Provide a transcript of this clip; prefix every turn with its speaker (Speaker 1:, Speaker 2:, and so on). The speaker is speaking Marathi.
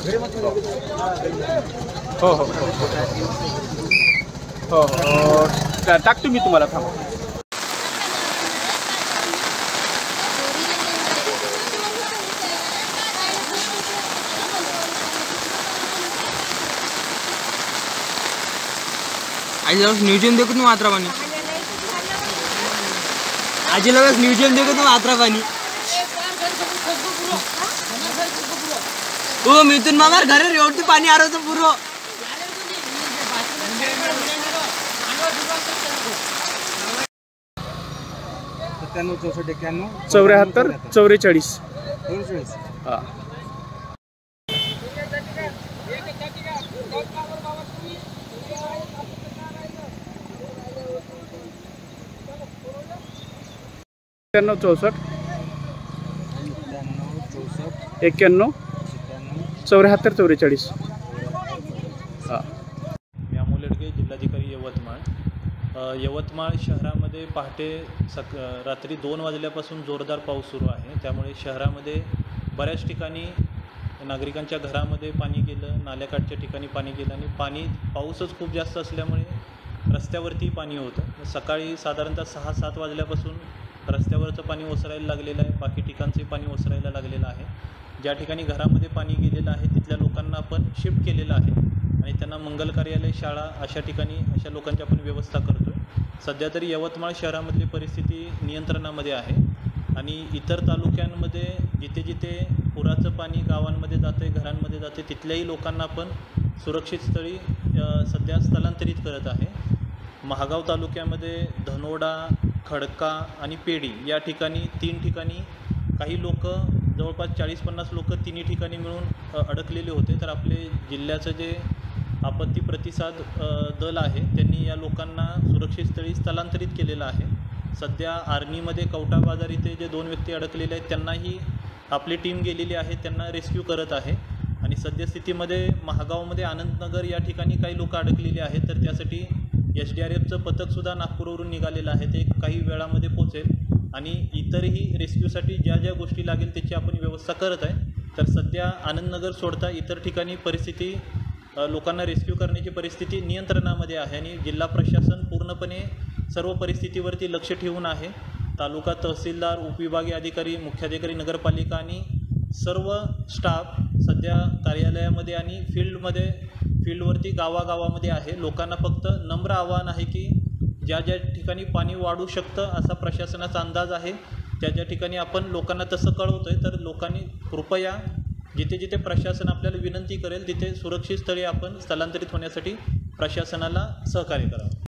Speaker 1: हो हो हो हो टाकतो मी तुम्हाला, थांबा.
Speaker 2: आजीला म्युझियम देखो तुम आत्रा पानी, आजीला म्युझियम देखो तुम आत्रा पानी. ओ मिथुन मामार घरे रेवटी पाणी आ रहा पूर्व.
Speaker 1: 74 44. हां एक्क्याण्णव 64 71 74 44. हां
Speaker 3: मी अमोल येडगे, जिल्हाधिकारी यवतमाळ. यवतमाळ शहरामध्ये पहाटे रात्री 2 वाजल्यापासून जोरदार पाऊस सुरू आहे. त्यामुळे शहरामध्ये बऱ्याच ठिकाणी नागरिकांच्या घरामध्ये पाणी गेलं, नाल्याकाठच्या ठिकाणी पाणी गेलं आणि पाऊसच खूप जास्त असल्यामुळे रस्त्यावरती पाणी होतं. सकाळी साधारणतः 6-7 वाजल्यापासून रस्त्यावरचं पाणी ओसरायला लागलेलं आहे, बाकी ठिकाणचे पाणी ओसरायला लागलेलं आहे. ज्या ठिकाणी घरामध्ये पाणी गेलेलं आहे तिथल्या लोकांना आपण शिफ्ट केलेलं आहे आणि त्यांना मंगल कार्यालय, शाळा अशा ठिकाणी अशा लोकांची आपण व्यवस्था करतो आहे. सध्या तरी यवतमाळ शहरामधली परिस्थिती नियंत्रणामध्ये आहे आणि इतर तालुक्यांमध्ये जिथे जिथे पुराचं पाणी गावांमध्ये जातं आहे, घरांमध्ये जाते, तिथल्याही लोकांना आपण सुरक्षित स्थळी सध्या स्थलांतरित करत आहे. महागाव तालुक्यामध्ये धनोडा, खडका आणि पेडी या ठिकाणी 3 ठिकाणी काही लोक, जवळपास 40-50 लोक तिन्ही ठिकाणी मिळून अडकलेले होते. तर आपले जिल्ह्याचं जे आपत्ती प्रतिसाद दल आहे त्यांनी या लोकांना सुरक्षित स्थळी स्थलांतरित केलेलं आहे. सध्या आर्नीमध्ये कवठा बाजार इथे जे 2 व्यक्ती अडकलेले आहेत त्यांनाही आपली टीम गेलेली आहे, त्यांना रेस्क्यू करत आहे. आणि सद्यस्थितीमध्ये महागावमध्ये आनंदनगर या ठिकाणी काही लोक अडकलेले आहेत, तर त्यासाठी SDRFचं पथकसुद्धा नागपूरवरून निघालेलं आहे. ते काही वेळामध्ये पोचेल आणि इतरही रेस्क्यूसाठी ज्या ज्या गोष्टी लागेल त्याची आपण व्यवस्था करत आहे. तर सध्या आनंदनगर सोडता इतर ठिकाणी परिस्थिती, लोकांना रेस्क्यू करण्याची परिस्थिती नियंत्रणामध्ये आहे आणि जिल्हा प्रशासन पूर्णपणे सर्व परिस्थितीवरती लक्ष ठेवून आहे. तालुका तहसीलदार, उपविभागीय अधिकारी, मुख्याधिकारी, नगरपालिका आणि सर्व स्टाफ सध्या कार्यालयामध्ये आणि फील्डवरती गावागावामध्ये आहे. लोकांना फक्त नम्र आवाहन आहे की ज्या ज्या ठिकाणी पाणी वाढू शकतं असा प्रशासनाचा अंदाज आहे, त्या ज्या ठिकाणी आपण लोकांना तसं कळवतो आहे, तर लोकांनी कृपया जिथे जिथे प्रशासन आपल्याला विनंती करेल तिथे सुरक्षित स्थळी आपण स्थलांतरित होण्यासाठी प्रशासनाला सहकार्य करावं.